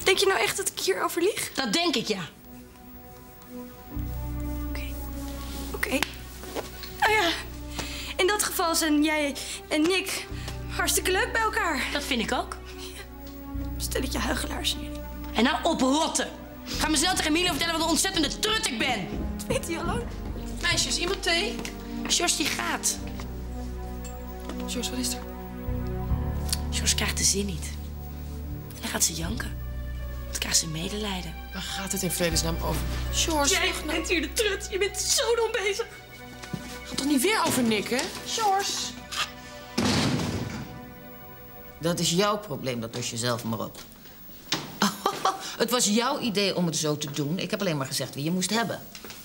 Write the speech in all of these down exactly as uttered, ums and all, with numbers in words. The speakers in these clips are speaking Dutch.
Denk je nou echt dat ik hierover lieg? Dat denk ik, ja. Oké. Oké. Nou ja, in dat geval zijn jij en Nick hartstikke leuk bij elkaar. Dat vind ik ook. Stelletje huichelaars zijn jullie. En nou oprotten. Ga me snel tegen Emilio vertellen wat een ontzettende trut ik ben. Dat weet hij al lang. Meisjes, iemand thee? Jos die gaat. Jos, wat is er? Jos krijgt de zin niet. En dan gaat ze janken. Dan krijgt ze medelijden. Waar gaat het in vredesnaam over? George, Jij bent hier de trut. Je bent zo dom bezig. gaat toch niet weer over Nick, hè? George. Dat is jouw probleem, dat los je zelf maar op. Het was jouw idee om het zo te doen. Ik heb alleen maar gezegd wie je moest hebben.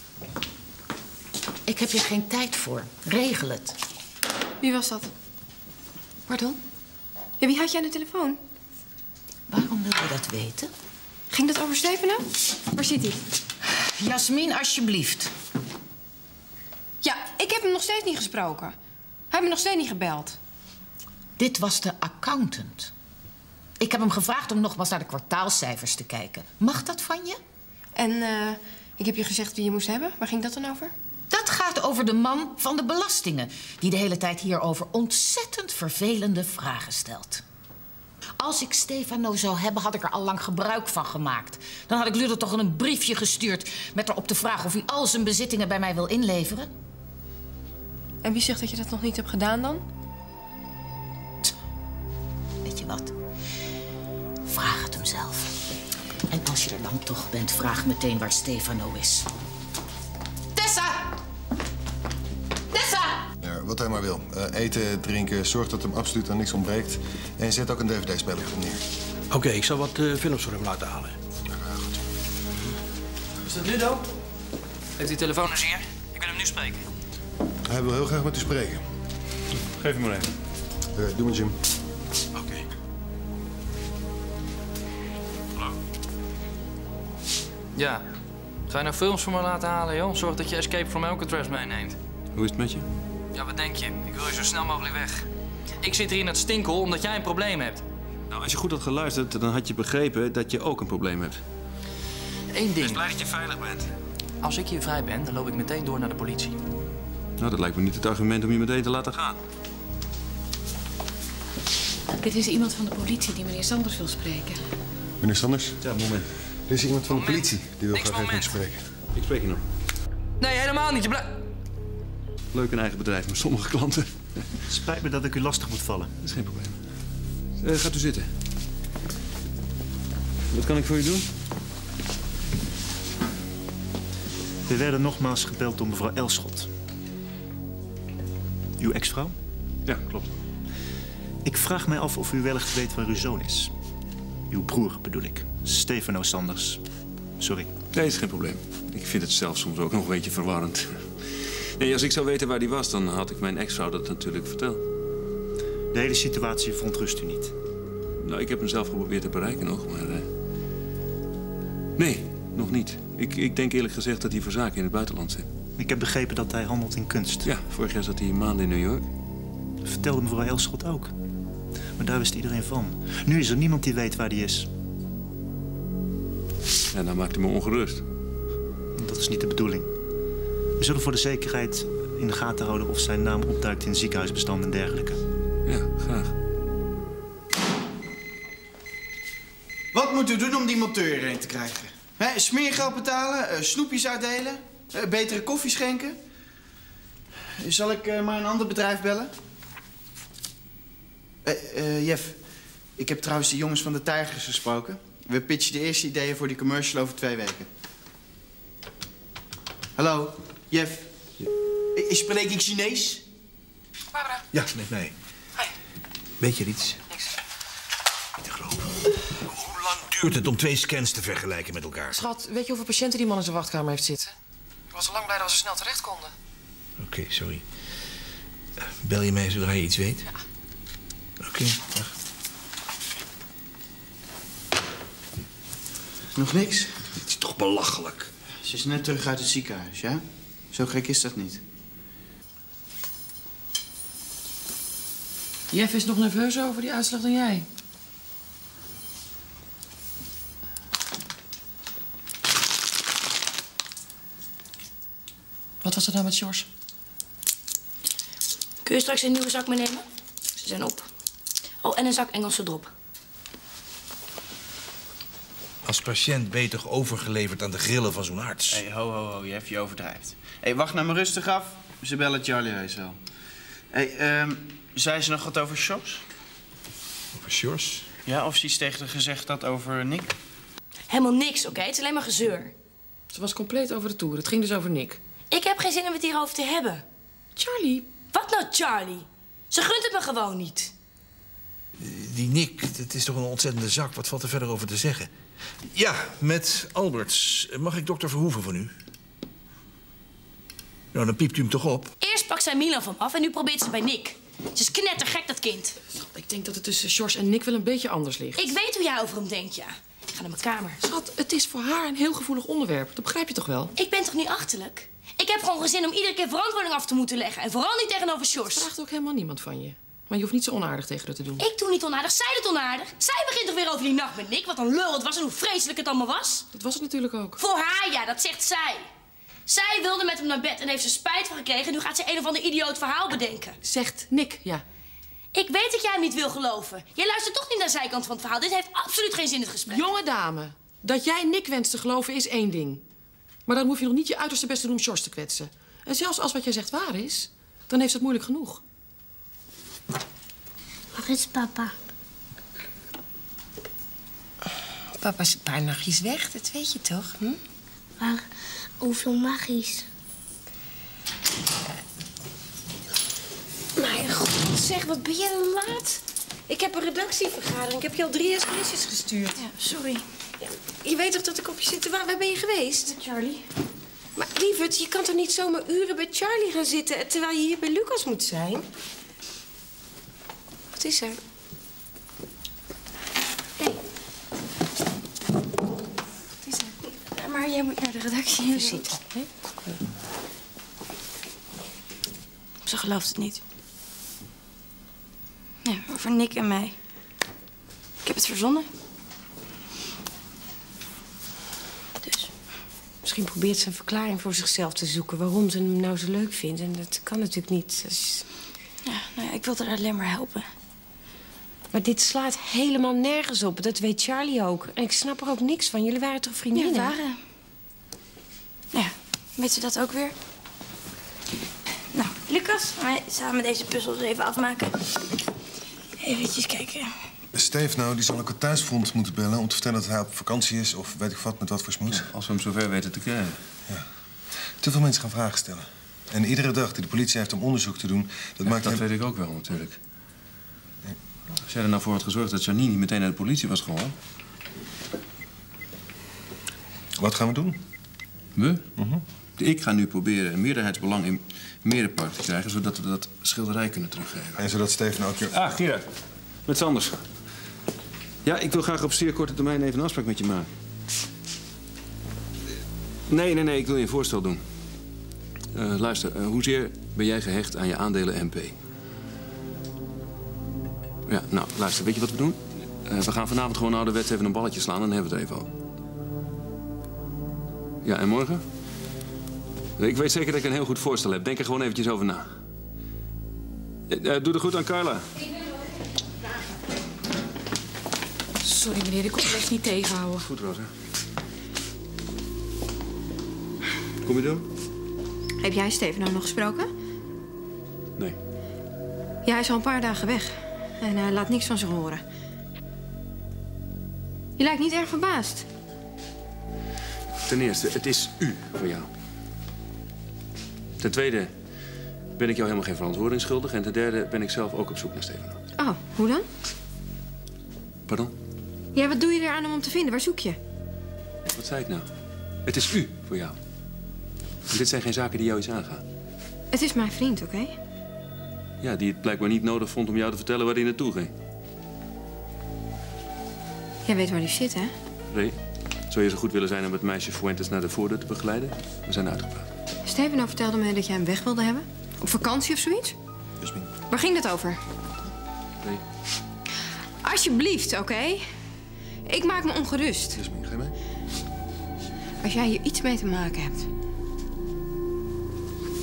Ik heb hier geen tijd voor. Regel het. Wie was dat? Pardon? Ja, wie had jij aan de telefoon? Waarom wil je dat weten? Ging dat over Stefano? Waar zit hij? Jasmin, alsjeblieft. Ja, ik heb hem nog steeds niet gesproken. Hij heeft me nog steeds niet gebeld. Dit was de accountant. Ik heb hem gevraagd om nogmaals naar de kwartaalcijfers te kijken. Mag dat van je? En uh, ik heb je gezegd wie je moest hebben. Waar ging dat dan over? Dat gaat over de man van de belastingen... die de hele tijd hierover ontzettend vervelende vragen stelt. Als ik Stefano zou hebben, had ik er al lang gebruik van gemaakt. Dan had ik Ludo toch een briefje gestuurd... met erop de vraag of hij al zijn bezittingen bij mij wil inleveren. En wie zegt dat je dat nog niet hebt gedaan dan? Tch, weet je wat? Vraag het hem zelf. En als je er dan toch bent, vraag meteen waar Stefano is. Tessa! Tessa! Ja, wat hij maar wil. Uh, eten, drinken, zorg dat hem absoluut aan niks ontbreekt. En zet ook een D V D-speler op neer. Oké, okay, ik zal wat uh, films voor hem laten halen. Ja, goed. Is dat Ludo? Heeft die telefoon eens hier? Ik wil hem nu spreken. Hij wil heel graag met u spreken. Geef hem maar even. Uh, doe maar, Jim. Oké. Okay. Hallo? Ja. Ga je nou films voor me laten halen, joh? Zorg dat je Escape from Alcatraz meeneemt. Hoe is het met je? Ja, wat denk je? Ik wil je zo snel mogelijk weg. Ik zit hier in het stinkel omdat jij een probleem hebt. Nou, als je goed had geluisterd, dan had je begrepen dat je ook een probleem hebt. Eén ding. Wees blij dat je veilig bent. Als ik hier vrij ben, dan loop ik meteen door naar de politie. Nou, dat lijkt me niet het argument om je meteen te laten gaan. Dit is iemand van de politie die meneer Sanders wil spreken. Meneer Sanders? Ja, moment. Er is iemand van de politie die wil Niks graag even met moment. u spreken. Ik spreek je nog. Nee, helemaal niet. Je blij... Leuk een eigen bedrijf met sommige klanten. Het spijt me dat ik u lastig moet vallen. Dat is geen probleem. Uh, gaat u zitten. Wat kan ik voor u doen? We werden nogmaals gebeld door mevrouw Elschot. Uw ex-vrouw? Ja, klopt. Ik vraag mij af of u wellicht weet waar uw zoon is. Uw broer bedoel ik. Stefano Sanders. Sorry. Nee, is geen probleem. Ik vind het zelf soms ook nog een beetje verwarrend. Nee, als ik zou weten waar die was, dan had ik mijn ex-vrouw dat natuurlijk verteld. De hele situatie verontrust u niet? Nou, ik heb hem zelf geprobeerd te bereiken nog, maar... Uh... Nee, nog niet. Ik, ik denk eerlijk gezegd dat hij voor zaken in het buitenland zit. Ik heb begrepen dat hij handelt in kunst. Ja, vorig jaar zat hij een maand in New York. Dat vertelde mevrouw Elschot ook. Maar daar wist iedereen van. Nu is er niemand die weet waar hij is. Ja, dat maakt hij me ongerust. Dat is niet de bedoeling. We zullen voor de zekerheid in de gaten houden of zijn naam opduikt in ziekenhuisbestanden en dergelijke. Ja, graag. Wat moet u doen om die monteur hierheen te krijgen? He, smeergeld betalen, uh, snoepjes uitdelen, uh, betere koffie schenken? Zal ik uh, maar een ander bedrijf bellen? Uh, uh, Jeff, ik heb trouwens de jongens van de Tijgers gesproken. We pitchen de eerste ideeën voor die commercial over twee weken. Hallo, Jeff. Ja. Spreek ik Chinees? Barbara. Ja, met mij. Hi. Weet je iets? Niks. Niet te geloven. Hoe lang duurt het om twee scans te vergelijken met elkaar? Schat, weet je hoeveel patiënten die man in zijn wachtkamer heeft zitten? Ik was al lang blij dat we snel terecht konden. Oké, okay, sorry. Uh, bel je mij zodra je iets weet? Ja. Oké, okay, dag. Nog niks? Dit is toch belachelijk? Ze is net terug uit het ziekenhuis, ja? Zo gek is dat niet. Jeff is nog nerveuzer over die uitslag dan jij. was het nou met Sjors? Kun je straks een nieuwe zak meenemen? Ze zijn op. Oh, en een zak Engelse drop. Als patiënt ben je toch overgeleverd aan de grillen van zo'n arts? Hé, hey, ho, ho, ho, je hebt je overdrijft. Hé, hey, wacht nou maar rustig af. Ze bellen Charlie heus wel. Hé, hey, um, zei ze nog wat over Sjors? Over Sjors? Ja, of ze iets tegen haar gezegd had over Nick? Helemaal niks, oké? Okay? Het is alleen maar gezeur. Ze was compleet over de toer. Het ging dus over Nick. Ik heb geen zin om het hierover te hebben. Charlie? Wat nou, Charlie? Ze gunt het me gewoon niet. Die Nick, het is toch een ontzettende zak. Wat valt er verder over te zeggen? Ja, met Alberts. Mag ik dokter Verhoeven van u? Nou, dan piept u hem toch op. Eerst pakt zij Milan van me af en nu probeert ze bij Nick. Ze is knettergek, dat kind. Ik denk dat het tussen Sjors en Nick wel een beetje anders ligt. Ik weet hoe jij over hem denkt, ja. Ik ga naar mijn kamer. Schat, het is voor haar een heel gevoelig onderwerp. Dat begrijp je toch wel? Ik ben toch niet achterlijk? Ik heb gewoon geen zin om iedere keer verantwoording af te moeten leggen. En vooral niet tegenover Sjors. Er vraagt ook helemaal niemand van je. Maar je hoeft niet zo onaardig tegen haar te doen. Ik doe niet onaardig, zij doet onaardig. Zij begint toch weer over die nacht met Nick. Wat een lul het was en hoe vreselijk het allemaal was. Dat was het natuurlijk ook. Voor haar, ja, dat zegt zij. Zij wilde met hem naar bed en heeft ze spijt van gekregen. En nu gaat ze een of ander idioot verhaal bedenken. Zegt Nick, ja. Ik weet dat jij hem niet wil geloven. Jij luistert toch niet naar de zijkant van het verhaal. Dit heeft absoluut geen zin in het gesprek. Jonge dame, dat jij Nick wenst te geloven is één ding. Maar dan hoef je nog niet je uiterste best te doen om Sjors te kwetsen. En zelfs als wat jij zegt waar is, dan heeft ze het moeilijk genoeg. Waar is papa? Papa is een paar nachtjes weg, dat weet je toch? Hm? Waar? Hoeveel nachtjes? Mijn god, zeg, wat ben je laat? Ik heb een redactievergadering. Ik heb je al drie sms'jes gestuurd. Ja, sorry. Ja, je weet toch dat ik op je zit? Waar, waar ben je geweest? Met Charlie. Maar lieverd, je kan toch niet zomaar uren bij Charlie gaan zitten... terwijl je hier bij Lucas moet zijn? Wat is er? Hey. Wat is er? Maar jij moet naar de redactie. Even zitten, hè? Ze gelooft het niet. Ja, over Nick en mij. Ik heb het verzonnen. Dus. Misschien probeert ze een verklaring voor zichzelf te zoeken... waarom ze hem nou zo leuk vindt. En dat kan natuurlijk niet. Dus... Ja, nou ja, ik wilde haar alleen maar helpen. Maar dit slaat helemaal nergens op. Dat weet Charlie ook. En ik snap er ook niks van. Jullie waren toch vriendinnen? Ja, we waren. Ja, weet ze dat ook weer? Nou, Lucas, wij samen deze puzzels even afmaken. Even kijken. Steve nou, die zal ook het thuisfront moeten bellen... om te vertellen dat hij op vakantie is of weet ik wat met wat voor smoes. Ja, als we hem zover weten te krijgen. Ja. Te veel mensen gaan vragen stellen. En iedere dag die de politie heeft om onderzoek te doen... dat ja, maakt dat hem... weet ik ook wel, natuurlijk. Als jij er nou voor had gezorgd dat Janine niet meteen naar de politie was geholpen... Wat gaan we doen? We? Uh-huh. Ik ga nu proberen een meerderheidsbelang in Merenpark te krijgen... zodat we dat schilderij kunnen teruggeven. En zodat Steven ook... Je... Ah, Gerard. Met Sanders. Ja, ik wil graag op zeer korte termijn even een afspraak met je maken. Nee, nee, nee, ik wil je een voorstel doen. Uh, luister, uh, hoezeer ben jij gehecht aan je aandelen M P? Ja, nou, luister, weet je wat we doen? Uh, we gaan vanavond gewoon ouderwets even een balletje slaan en dan hebben we het er even over. Ja, en morgen? Ik weet zeker dat ik een heel goed voorstel heb. Denk er gewoon eventjes over na. Uh, doe er goed aan Carla. Sorry meneer, ik kon het echt niet tegenhouden. Goed, Rosa. Kom je doen? Heb jij Steven nou nog gesproken? Nee. Ja, hij is al een paar dagen weg. En hij laat niks van zich horen. Je lijkt niet erg verbaasd. Ten eerste, het is u voor jou. Ten tweede ben ik jou helemaal geen verantwoording schuldig. En ten derde ben ik zelf ook op zoek naar Steven. Oh, hoe dan? Pardon? Ja, wat doe je eraan om hem te vinden? Waar zoek je? Wat zei ik nou? Het is u voor jou. En dit zijn geen zaken die jou iets aangaan. Het is mijn vriend, oké? Okay? Ja, die het blijkbaar niet nodig vond om jou te vertellen waar hij naartoe ging. Jij weet waar die zit, hè? Ray, zou je zo goed willen zijn om het meisje Fuentes naar de voordeur te begeleiden? We zijn uitgepraat. Stefano vertelde me dat jij hem weg wilde hebben. Op vakantie of zoiets? Jasmin. Waar ging dat over? Ray. Alsjeblieft, oké? Okay? Ik maak me ongerust. Jasmin, ga je mee? Als jij hier iets mee te maken hebt...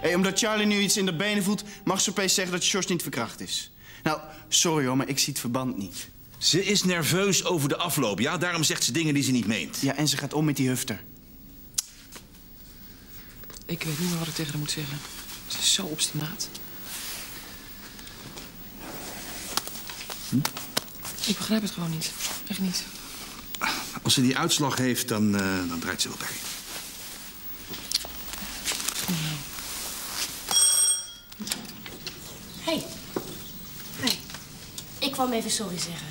Hey, omdat Charlie nu iets in de benen voelt, mag ze opeens zeggen dat Sjors niet verkracht is. Nou, sorry hoor, maar ik zie het verband niet. Ze is nerveus over de afloop, ja? Daarom zegt ze dingen die ze niet meent. Ja, en ze gaat om met die hufter. Ik weet niet meer wat ik tegen haar moet zeggen. Ze is zo obstinaat. Hm? Ik begrijp het gewoon niet. Echt niet. Als ze die uitslag heeft, dan, uh, dan draait ze wel bij. Hey. Hey. Ik kwam even sorry zeggen.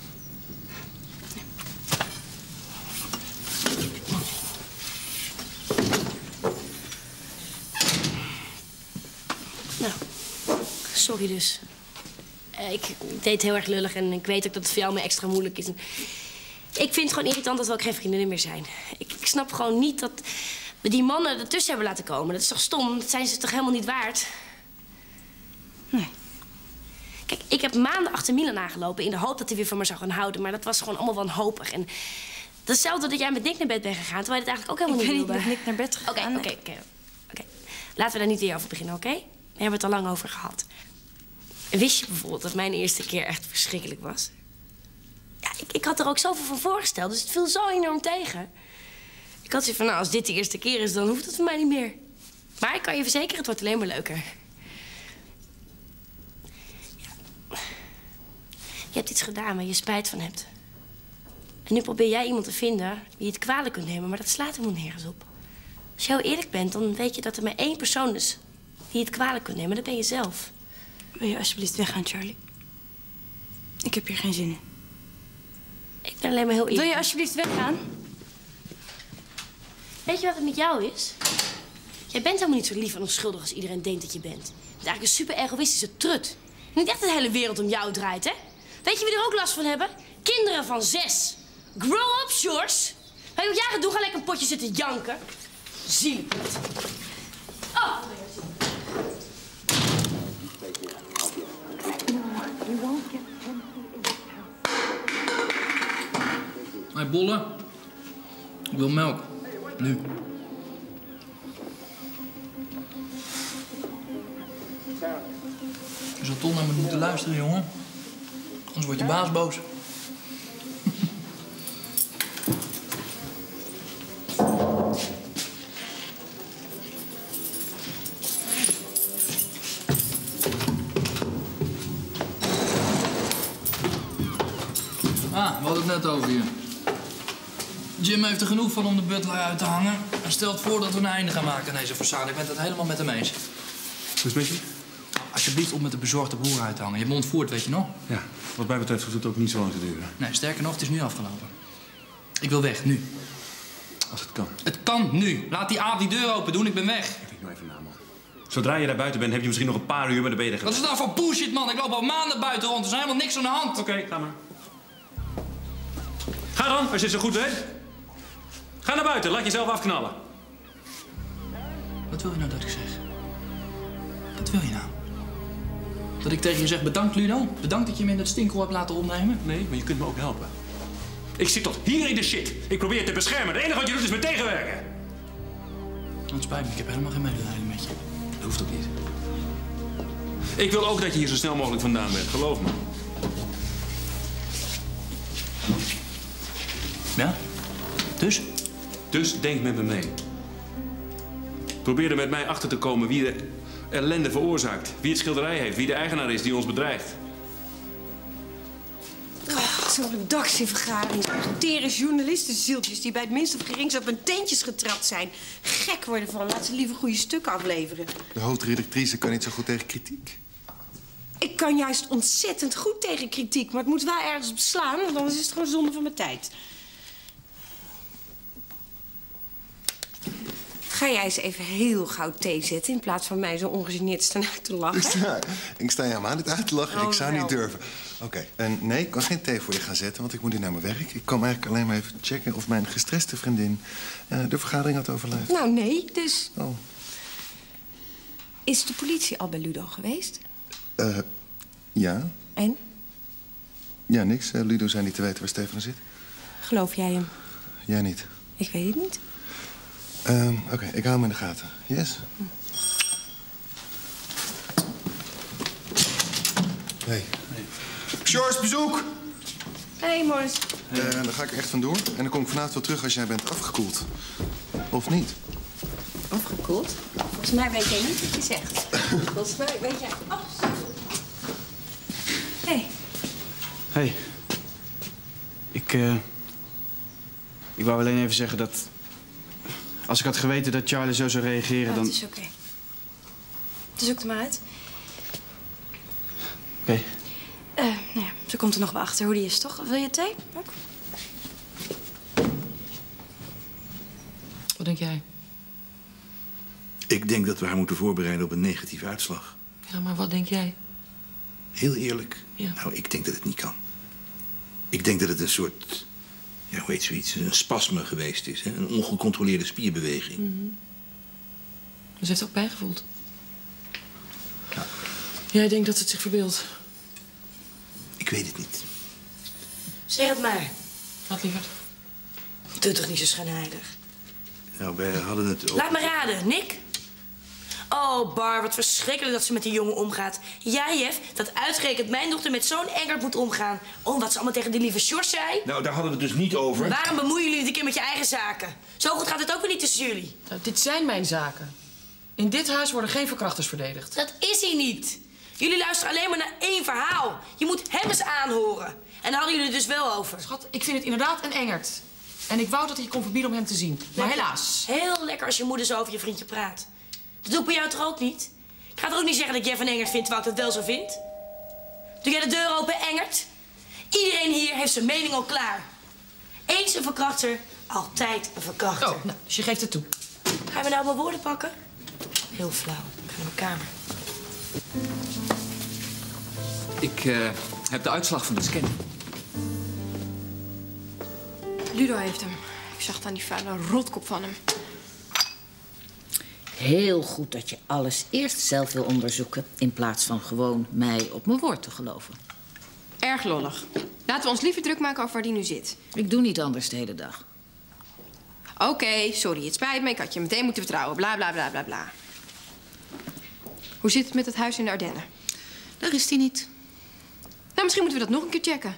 Nou, sorry dus. Uh, ik deed het heel erg lullig en ik weet ook dat het voor jou me extra moeilijk is. En ik vind het gewoon irritant dat we ook geen vriendinnen meer zijn. Ik, ik snap gewoon niet dat we die mannen ertussen hebben laten komen. Dat is toch stom? Dat zijn ze toch helemaal niet waard? Nee. Kijk, ik heb maanden achter Milan aangelopen in de hoop dat hij weer van me zou gaan houden. Maar dat was gewoon allemaal wanhopig. En datzelfde dat jij met Nick naar bed bent gegaan, terwijl je het eigenlijk ook helemaal ik niet wilde. Ik ben niet met Nick naar bed gegaan. Oké, oké, oké. Laten we daar niet weer over beginnen, oké? Okay? We hebben het al lang over gehad. Wist je bijvoorbeeld dat mijn eerste keer echt verschrikkelijk was? Ja, ik, ik had er ook zoveel van voorgesteld, dus het viel zo enorm tegen. Ik had zoiets van, nou, als dit de eerste keer is, dan hoeft het voor mij niet meer. Maar ik kan je verzekeren, het wordt alleen maar leuker. Ja. Je hebt iets gedaan waar je spijt van hebt. En nu probeer jij iemand te vinden die het kwalijk kunt nemen, maar dat slaat helemaal nergens op. Als je heel eerlijk bent, dan weet je dat er maar één persoon is die het kwalijk kunt nemen. Dat ben je zelf. Wil je alsjeblieft weggaan, Charlie? Ik heb hier geen zin in. Ik ben alleen maar heel eerlijk. Wil je alsjeblieft weggaan? Weet je wat het met jou is? Jij bent helemaal niet zo lief en onschuldig als iedereen denkt dat je bent. Je bent eigenlijk een super egoïstische trut. Niet echt de hele wereld om jou draait, hè? Weet je wie er ook last van hebben? Kinderen van zes. Grow up, Sjors. Weet je wat jij gaat doen? Ga lekker een potje zitten janken. Zielig. Oh! Hé, Bolle. Ik wil melk. Nu. Je zal toch naar me moeten luisteren, jongen. Anders wordt je baas boos. Ah, we hadden het net over je. Jim heeft er genoeg van om de butler uit te hangen. Hij stelt voor dat we een einde gaan maken aan deze façade. Ik ben het helemaal met hem eens. Hoe is het met je? Alsjeblieft op met de bezorgde broer uit te hangen. Je hebt me ontvoerd, weet je nog? Ja, wat mij betreft hoeft het ook niet zo lang te duren. Nee, sterker nog, het is nu afgelopen. Ik wil weg, nu. Als het kan. Het kan nu. Laat die aap die deur open doen, ik ben weg. Ik denk nou even na, man. Zodra je daar buiten bent, heb je misschien nog een paar uur, maar dan ben je er Wat is dat nou voor bullshit, man? Ik loop al maanden buiten rond. Er is helemaal niks aan de hand. Oké, okay, ga maar. Ga dan, als je het zo goed weet. Ga naar buiten, laat jezelf afknallen. Wat wil je nou dat ik zeg? Wat wil je nou? Dat ik tegen je zeg bedankt, Ludo? Bedankt dat je me in dat stinkel hebt laten opnemen? Nee, maar je kunt me ook helpen. Ik zit tot hier in de shit. Ik probeer je te beschermen. Het enige wat je doet is me tegenwerken. Het spijt me, ik heb helemaal geen medelijden met je. Dat hoeft ook niet. Ik wil ook dat je hier zo snel mogelijk vandaan bent, geloof me. Ja? Dus? Dus denk met me mee. Probeer er met mij achter te komen wie de ellende veroorzaakt. Wie het schilderij heeft, wie de eigenaar is die ons bedreigt. Oh, zo'n redactievergadering. Tere journalistenzieltjes die bij het minste of geringste op hun teentjes getrapt zijn. Gek worden van, laat ze liever goede stukken afleveren. De hoofdredactrice kan niet zo goed tegen kritiek. Ik kan juist ontzettend goed tegen kritiek, maar het moet wel ergens op slaan, want anders is het gewoon zonde van mijn tijd. Ga jij eens even heel gauw thee zetten in plaats van mij zo ongegeneerd staan uit te lachen? Ik sta, ik sta je helemaal niet uit te lachen. Oh, ik zou wel. niet durven. Oké, okay. En nee, ik kan geen thee voor je gaan zetten, want ik moet nu naar mijn werk. Ik kwam eigenlijk alleen maar even checken of mijn gestreste vriendin uh, de vergadering had overleefd. Nou, nee, dus. Oh. Is de politie al bij Ludo geweest? Uh, ja. En? Ja, niks. Uh, Ludo zei niet te weten waar Stefano zit. Geloof jij hem? Jij niet. Ik weet het niet. Uh, Oké, okay, ik hou hem in de gaten. Yes? Hey. Sjors, bezoek! Hey, Morris. Uh, daar ga ik echt vandoor. En dan kom ik vanavond wel terug als jij bent afgekoeld. Of niet? Afgekoeld? Volgens mij weet jij niet wat je zegt. Volgens mij weet jij absoluut. Hey. Hey. Ik, uh, ik wou alleen even zeggen dat... Als ik had geweten dat Charlie zo zou reageren, Oh, dan... het is oké. Okay. Zoek er maar uit. Oké. Okay. Uh, nou ja, ze komt er nog wel achter hoe die is, toch? Wil je thee? Ook? Wat denk jij? Ik denk dat we haar moeten voorbereiden op een negatieve uitslag. Ja, maar wat denk jij? Heel eerlijk? Ja. Nou, ik denk dat het niet kan. Ik denk dat het een soort... Ja, hoe heet zoiets? Een spasme geweest is. Hè? Een ongecontroleerde spierbeweging. Mm-hmm. Dus ze heeft ook bijgevoeld. Ja. Jij denkt dat ze het zich verbeeldt? Ik weet het niet. Zeg het maar. Wat lieverd? Doe toch niet zo schijnheilig. Nou, wij hadden het over... Laat me raden, Nick. Oh, Bar, wat verschrikkelijk dat ze met die jongen omgaat. Jij, Jeff, dat uitgerekend mijn dochter met zo'n Engert moet omgaan. Oh, wat ze allemaal tegen die lieve Sjors zei. Nou, daar hadden we het dus niet over. Waarom bemoeien jullie dit een keer met je eigen zaken? Zo goed gaat het ook weer niet tussen jullie. Nou, dit zijn mijn zaken. In dit huis worden geen verkrachters verdedigd. Dat is hij niet. Jullie luisteren alleen maar naar één verhaal. Je moet hem eens aanhoren. En daar hadden jullie het dus wel over. Schat, ik vind het inderdaad een Engert. En ik wou dat ik je kon verbieden om hem te zien. Maar lekker. Helaas. Heel lekker als je moeder zo over je vriendje praat. Dat doe ik bij jou toch ook niet? Ik ga er ook niet zeggen dat Jeff een Engert vindt, terwijl ik dat wel zo vind. Doe jij de deur open, Engert? Iedereen hier heeft zijn mening al klaar. Eens een verkrachter, altijd een verkrachter. Oh, nou, dus je geeft het toe. Ga je me nou mijn woorden pakken? Heel flauw. Ik ga naar mijn kamer. Ik uh, heb de uitslag van de scan. Ludo heeft hem. Ik zag het aan die vuile rotkop van hem. Heel goed dat je alles eerst zelf wil onderzoeken... in plaats van gewoon mij op mijn woord te geloven. Erg lollig. Laten we ons liever druk maken over waar die nu zit. Ik doe niet anders de hele dag. Oké, okay, sorry, het spijt me. Ik had je meteen moeten vertrouwen. Bla, bla, bla, bla, bla. Hoe zit het met het huis in de Ardennen? Daar is hij niet. Nou, misschien moeten we dat nog een keer checken.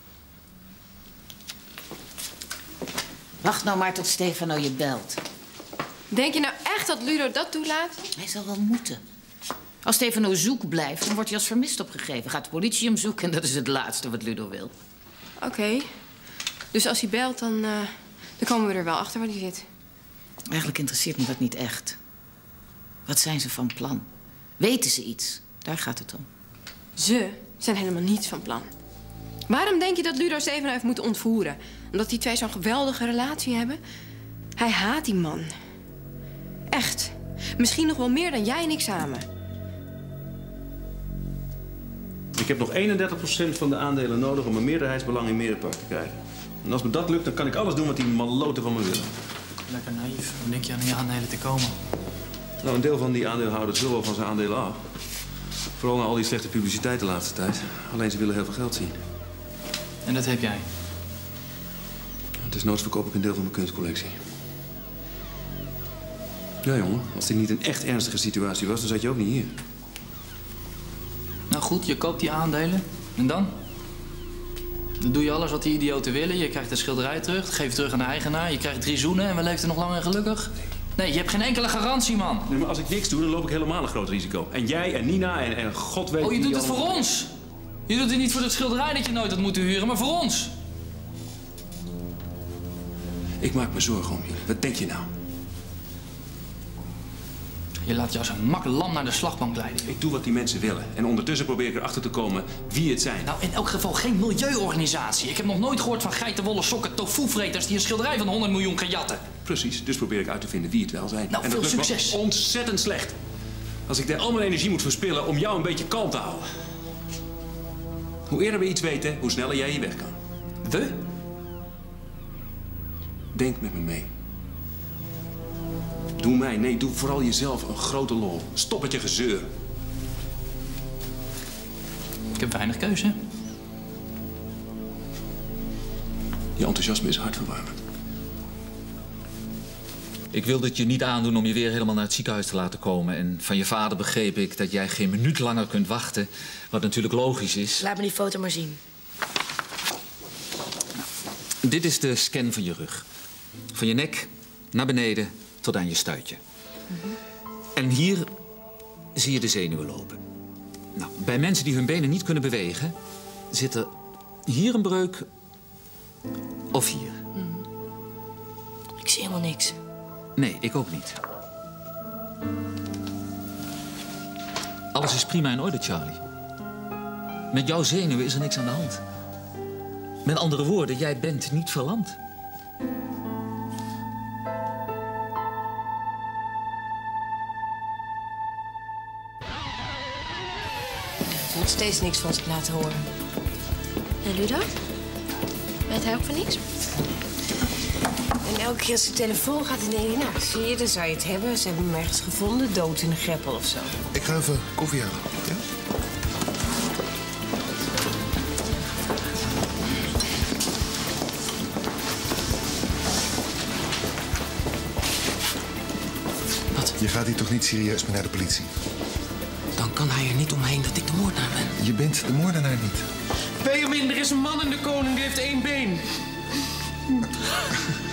Wacht nou maar tot Stefano je belt. Denk je nou echt dat Ludo dat toelaat? Hij zal wel moeten. Als Stefano zoek blijft, dan wordt hij als vermist opgegeven. Gaat de politie hem zoeken en dat is het laatste wat Ludo wil. Oké. Okay. Dus als hij belt, dan, uh, dan komen we er wel achter waar hij zit. Eigenlijk interesseert me dat niet echt. Wat zijn ze van plan? Weten ze iets? Daar gaat het om. Ze zijn helemaal niets van plan. Waarom denk je dat Ludo Stefano heeft moeten ontvoeren? Omdat die twee zo'n geweldige relatie hebben? Hij haat die man. Echt. Misschien nog wel meer dan jij en ik samen. Ik heb nog eenendertig procent van de aandelen nodig om een meerderheidsbelang in Merenpark te krijgen. En als me dat lukt, dan kan ik alles doen wat die maloten van me willen. Lekker naïef. Hoe denk je aan die aandelen te komen? Nou, een deel van die aandeelhouders wil wel van zijn aandelen af. Vooral na al die slechte publiciteit de laatste tijd. Alleen ze willen heel veel geld zien. En dat heb jij? Het is noods verkoop ik een deel van mijn kunstcollectie. Ja, jongen. Als dit niet een echt ernstige situatie was, dan zat je ook niet hier. Nou goed, je koopt die aandelen. En dan? Dan doe je alles wat die idioten willen. Je krijgt de schilderij terug, geef het terug aan de eigenaar. Je krijgt drie zoenen en we leven er nog lang en gelukkig. Nee, je hebt geen enkele garantie, man. Nee, maar als ik niks doe, dan loop ik helemaal een groot risico. En jij en Nina en, en god weet... Oh, je doet het voor allemaal... ons. Je doet het niet voor het schilderij dat je nooit had moeten huren, maar voor ons. Ik maak me zorgen om jullie. Wat denk je nou? Je laat jou zo'n mak lam naar de slagbank leiden. Ik doe wat die mensen willen. En ondertussen probeer ik erachter te komen wie het zijn. Nou, in elk geval geen milieuorganisatie. Ik heb nog nooit gehoord van geitenwolle sokken tofu-vreters die een schilderij van honderd miljoen kan jatten. Precies, dus probeer ik uit te vinden wie het wel zijn. Nou, en veel dat lukt succes. me ontzettend slecht. Als ik daar al mijn energie moet verspillen om jou een beetje kalm te houden. Hoe eerder we iets weten, hoe sneller jij hier weg kan. We? Denk met me mee. Doe mij, nee, doe vooral jezelf een grote lol. Stop met je gezeur. Ik heb weinig keuze. Je enthousiasme is hartverwarmend. Ik wilde het je niet aandoen om je weer helemaal naar het ziekenhuis te laten komen. En van je vader begreep ik dat jij geen minuut langer kunt wachten. Wat natuurlijk logisch is. Laat me die foto maar zien. Dit is de scan van je rug. Van je nek naar beneden tot aan je stuitje. Mm-hmm. En hier zie je de zenuwen lopen. Nou, bij mensen die hun benen niet kunnen bewegen... zit er hier een breuk of hier. Mm. Ik zie helemaal niks. Nee, ik ook niet. Alles is prima in orde, Charlie. Met jouw zenuwen is er niks aan de hand. Met andere woorden, jij bent niet verlamd. Hij moet steeds niks van zich laten horen. En Ludo? Weet hij ook van niks? En elke keer als de telefoon gaat, dan denk je, nou, zie je, dan zou je het hebben. Ze hebben hem ergens gevonden, dood in een greppel of zo. Ik ga even koffie halen, ja? Wat? Je gaat hier toch niet serieus mee naar de politie? Dan kan hij er niet omheen dat ik de moordenaar ben. Je bent de moordenaar niet. Benjamin, er is een man in de koning, die heeft één been.